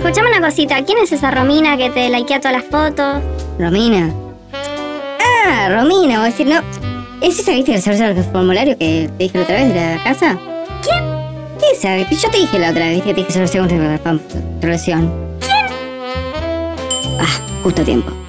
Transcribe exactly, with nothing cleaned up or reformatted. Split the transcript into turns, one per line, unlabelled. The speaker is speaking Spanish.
escuchame una cosita. ¿Quién es esa Romina que te likea todas las fotos?
¿Romina? Ah, Romina, voy a decir, no. ¿Es esa que viste que resolvió el formulario que te dije la otra vez de la casa?
¿Quién?
Esa, yo te dije la otra vez, viste que te dije solución contra la solución.
¿Quién?
Ah, justo a tiempo.